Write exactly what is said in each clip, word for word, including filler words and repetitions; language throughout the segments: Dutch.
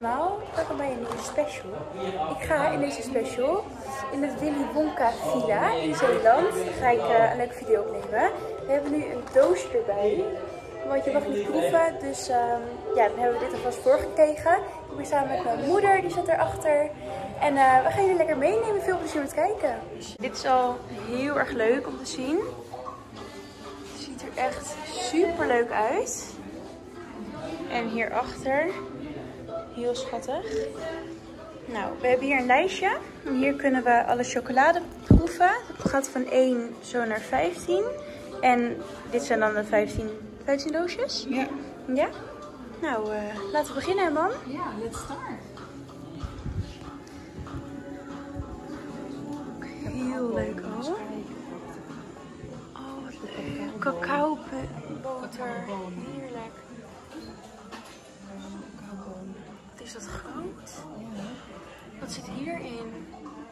Nou, welkom bij een nieuwe special. Ik ga in deze special in het Willy Wonka Villa in Zeeland ga ik uh, een leuke video opnemen. We hebben nu een doosje erbij, want je mag niet proeven. Dus um, ja, dan hebben we dit alvast voorgekregen. Ik ben samen met mijn moeder, die zit erachter. En uh, we gaan jullie lekker meenemen. Veel plezier met kijken. Dit is al heel erg leuk om te zien. Het ziet er echt super leuk uit. En hierachter, heel schattig. Nou, we hebben hier een lijstje. En hier kunnen we alle chocolade proeven. Het gaat van één zo naar vijftien. En dit zijn dan de vijftien, vijftien doosjes? Ja. Ja? Nou, uh, laten we beginnen, man. Ja, let's start. Heel leuk al. Oh, wat leuk. Cacao boter. Heerlijk. Wat is dat groot? Wat zit hierin?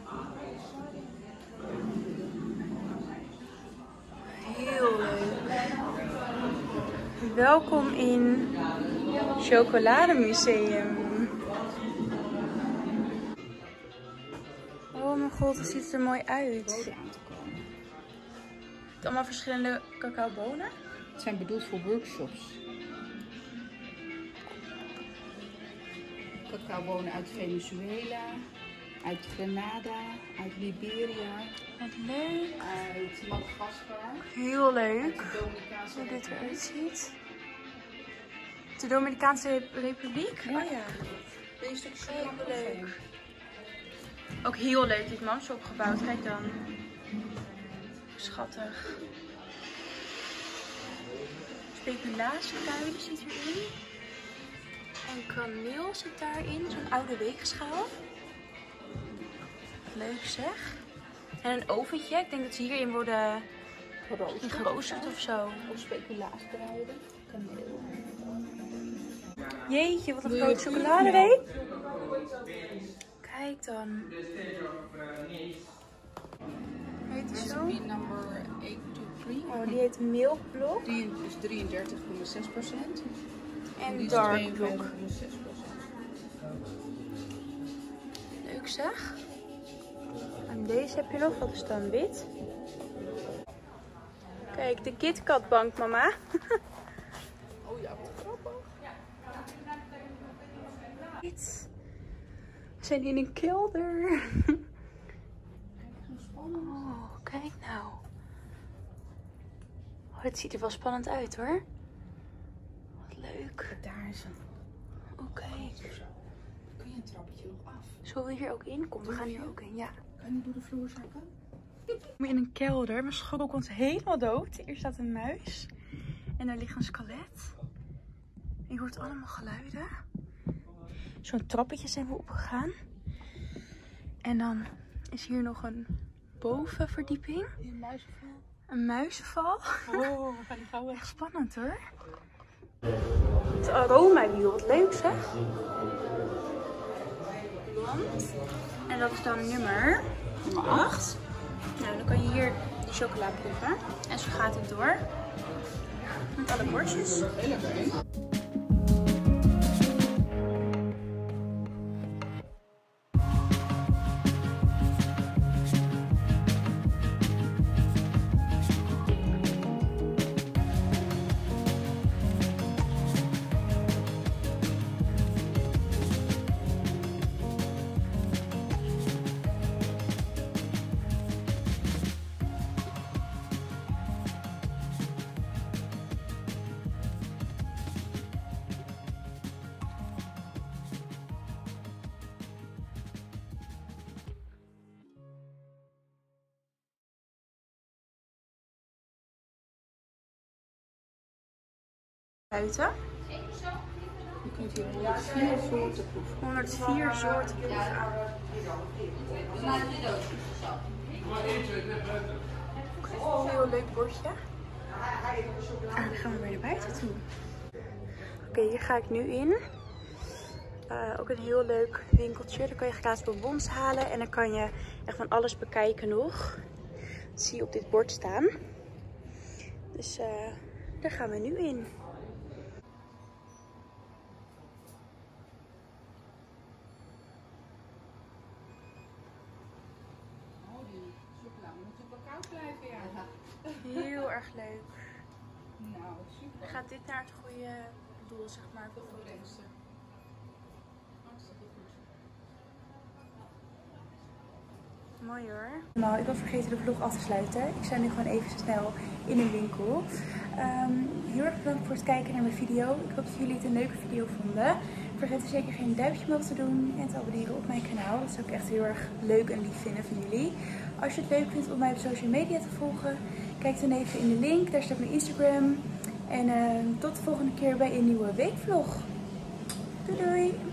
Heel leuk. Welkom in Chocolademuseum. Oh mijn god, het ziet er mooi uit. Het allemaal verschillende cacaobonen. Het zijn bedoeld voor workshops. Cacaobonen uit Venezuela, uit Grenada, uit Liberia. Wat leuk. Uit Madagaskar. Heel leuk. Uit de Dominicaanse Hoe dit Republiek. eruit ziet. De Dominicaanse Republiek? Ja. Oh ja. Wil je een stukje Heel chocolade leuk. proeven? Ook heel leuk dit man, zo opgebouwd. Kijk dan. Schattig. Speculatiekruiden zit erin. En kaneel zit daarin. Zo'n oude weegschaal. Leuk zeg. En een oventje. Ik denk dat ze hierin worden Geroosterd. geroosterd of zo. Of speculatiekruiden. Kaneel. Jeetje, wat een Wil je grote het chocoladereep. Kijk dan. Heet die zo? Recipe number eight two three. Oh, die heet Milk Block. Die is drieëndertig komma zes procent. En die is Dark tweeënvijftig Block. komma zes procent. Leuk zeg. En deze heb je nog. Wat is dan wit? Kijk, de KitKat bank, mama. Oh ja, wat grappig. Dit. We zijn in een kelder. Oh, kijk nou. Oh, het ziet er wel spannend uit hoor. Wat leuk. Daar is een. Oké. Kun je een trappetje nog af? Zullen we hier ook in? Kom, we gaan hier ook in, ja. Kan je door de vloer zakken? Ik ben in een kelder. Mijn schokkel komt helemaal dood. Hier staat een muis. En daar ligt een skelet. Je hoort allemaal geluiden. Zo'n trappetje zijn we opgegaan. En dan is hier nog een bovenverdieping. Een muizenval. Een muizenval. Oh, we gaan die gauw weg. Echt spannend hoor. Het aromawiel, wat leuk zeg. Want, en dat is dan nummer acht. Nou, dan kan je hier de chocola proeven. En zo gaat het door. Met alle bordjes. Heel lekker. Buiten. Je kunt hier honderdvier soorten proeven. honderdvier soorten proeven. Een heel leuk bordje. En dan gaan we weer naar buiten toe. Oké, okay, hier ga ik nu in. Uh, ook een heel leuk winkeltje. Daar kan je gratis bonbons halen. En dan kan je echt van alles bekijken nog. Dat zie je op dit bord staan. Dus uh, daar gaan we nu in. Heel erg leuk. Nou, super. Gaat dit naar het goede doel, zeg maar, voor foto's? Hartstikke goed. Mooi hoor. Nou, ik was vergeten de vlog af te sluiten. Ik sta nu gewoon even snel in een winkel. Um, heel erg bedankt voor het kijken naar mijn video. Ik hoop dat jullie het een leuke video vonden. Vergeet er zeker geen duimpje omhoog te doen en te abonneren op mijn kanaal. Dat zou ik echt heel erg leuk en lief vinden van jullie. Als je het leuk vindt om mij op social media te volgen, kijk dan even in de link. Daar staat mijn Instagram. En uh, tot de volgende keer bij een nieuwe weekvlog. Doei doei!